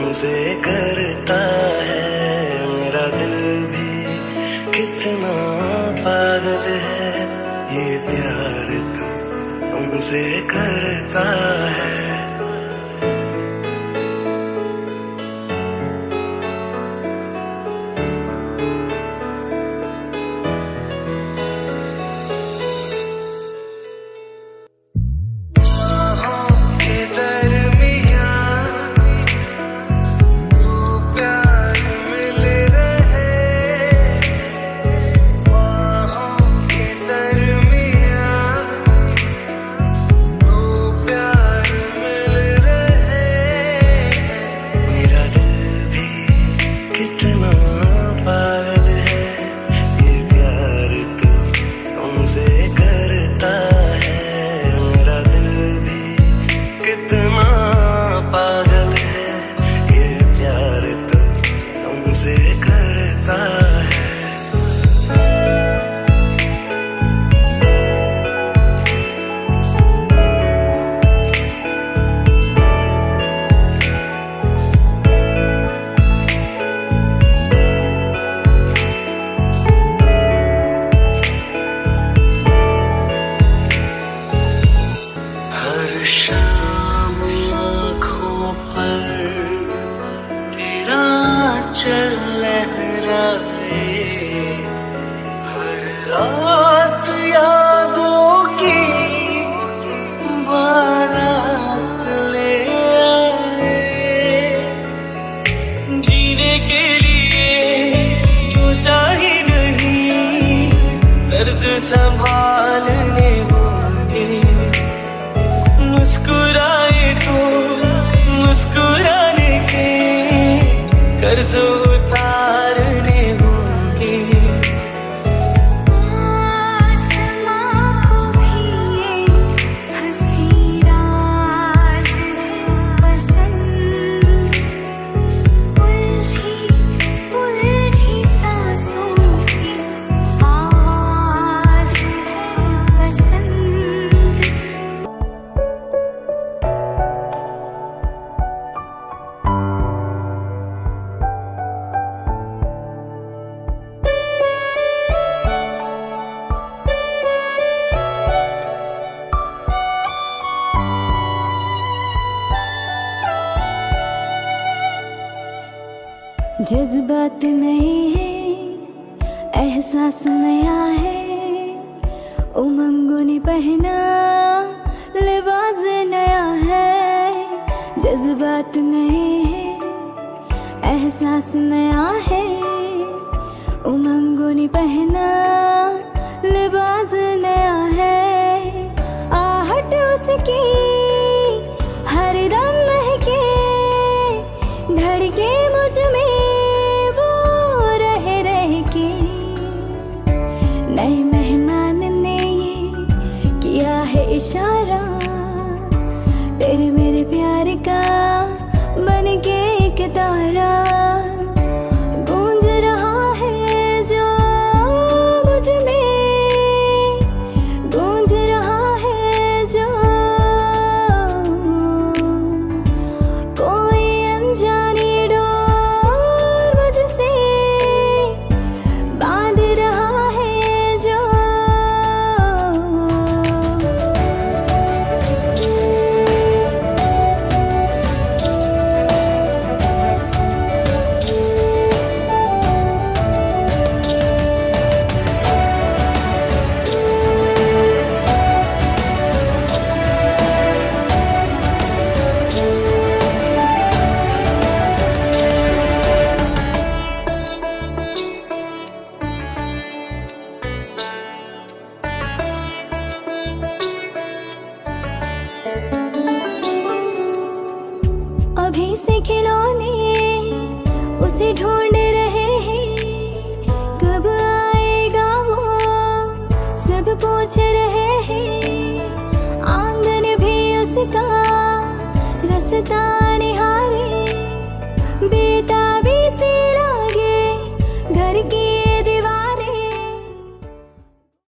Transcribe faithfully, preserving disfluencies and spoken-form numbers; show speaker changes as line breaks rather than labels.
तुमसे करता है मेरा दिल भी कितना पागल है, ये प्यार तो तुमसे करता है। तुमसे करता है। हर शाम आँखों पर तेरा चल लहराए, हर रात यादों की बारात ले आए। जीने के लिए सोचा ही नहीं, दर्द संभालने होंगे। मुस्कुराए तो मुस्कुराने के कर्ज उतारने होंगे।
आसमां को भी ये हंसी राज है पसंद, उलझी उलझी सांसों की आवाज है पसंद। जज्बात नए हैं, एहसास नया है, उमंगों ने पहना लिबास नया है। जज्बात नए हैं, एहसास नया है, उमंगों ने पहना लिबास नया है। आहट उसकी